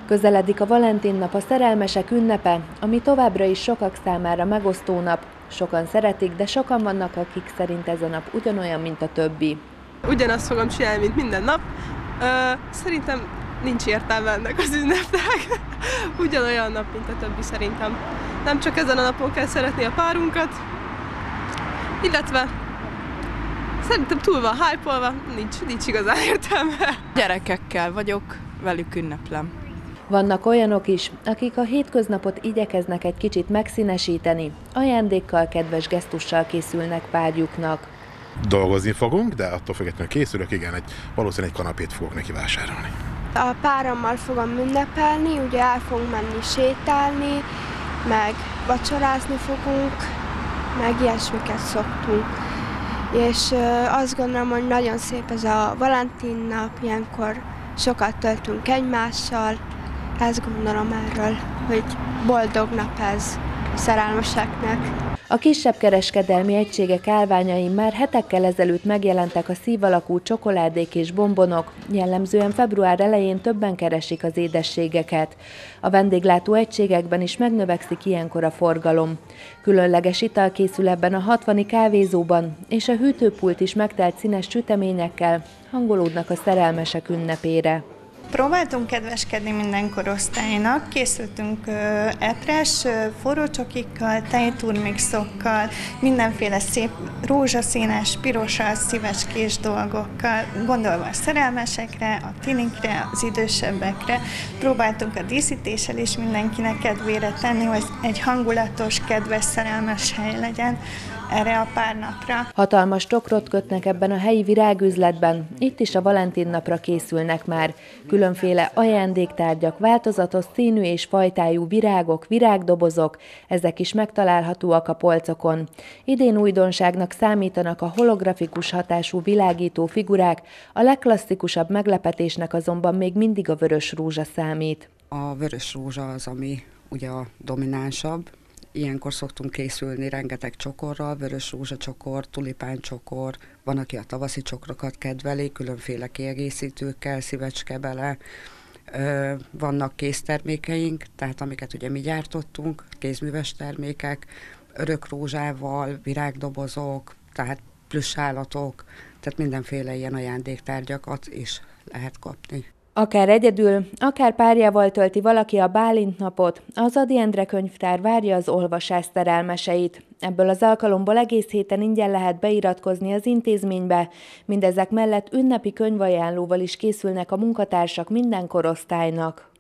Közeledik a Valentin nap, a szerelmesek ünnepe, ami továbbra is sokak számára megosztó nap. Sokan szeretik, de sokan vannak, akik szerint ez a nap ugyanolyan, mint a többi. Ugyanazt fogom csinálni, mint minden nap. Szerintem nincs értelme ennek az ünnepnek. Ugyanolyan nap, mint a többi szerintem. Nem csak ezen a napon kell szeretni a párunkat, illetve szerintem túl van hype-olva, nincs igazán értelme. Gyerekekkel vagyok, velük ünneplem. Vannak olyanok is, akik a hétköznapot igyekeznek egy kicsit megszínesíteni, ajándékkal, kedves gesztussal készülnek párjuknak. Dolgozni fogunk, de attól függetlenül készülök, igen, valószínűleg egy kanapét fogok neki vásárolni. A párommal fogom ünnepelni, ugye el fogunk menni sétálni, meg vacsorázni fogunk, meg ilyesmiket szoktunk. És azt gondolom, hogy nagyon szép ez a Valentin nap, ilyenkor sokat töltünk egymással. Ezt gondolom erről, hogy boldog nap ez a szerelmeseknek. A kisebb kereskedelmi egységek állványain már hetekkel ezelőtt megjelentek a szív alakú csokoládék és bombonok, jellemzően február elején többen keresik az édességeket. A vendéglátó egységekben is megnövekszik ilyenkor a forgalom. Különleges ital készül ebben a 60-i kávézóban, és a hűtőpult is megtelt színes süteményekkel, hangolódnak a szerelmesek ünnepére. Próbáltunk kedveskedni minden korosztálynak, készültünk epres, forró csokikkal, tejturmixokkal, mindenféle szép rózsaszínes, pirosas, szívecskés dolgokkal, gondolva a szerelmesekre, a tinikre, az idősebbekre. Próbáltunk a díszítéssel is mindenkinek kedvére tenni, hogy egy hangulatos, kedves, szerelmes hely legyen erre a pár napra. Hatalmas tokrot kötnek ebben a helyi virágüzletben, itt is a Valentin napra készülnek már. Különféle ajándéktárgyak, változatos színű és fajtájú virágok, virágdobozok, ezek is megtalálhatóak a polcokon. Idén újdonságnak számítanak a holografikus hatású világító figurák, a legklasszikusabb meglepetésnek azonban még mindig a vörös rózsa számít. A vörös rózsa az, ami ugye a dominánsabb. Ilyenkor szoktunk készülni rengeteg csokorral, vörös rózsacsokor, tulipáncsokor, van, aki a tavaszi csokrokat kedveli, különféle kiegészítőkkel, szívecske bele. Vannak késztermékeink, tehát amiket ugye mi gyártottunk, kézműves termékek, örök rózsával, virágdobozok, tehát plüssállatok, tehát mindenféle ilyen ajándéktárgyakat is lehet kapni. Akár egyedül, akár párjával tölti valaki a Bálint napot, az Ady Endre könyvtár várja az olvasás szerelmeseit. Ebből az alkalomból egész héten ingyen lehet beiratkozni az intézménybe, mindezek mellett ünnepi könyvajánlóval is készülnek a munkatársak minden korosztálynak.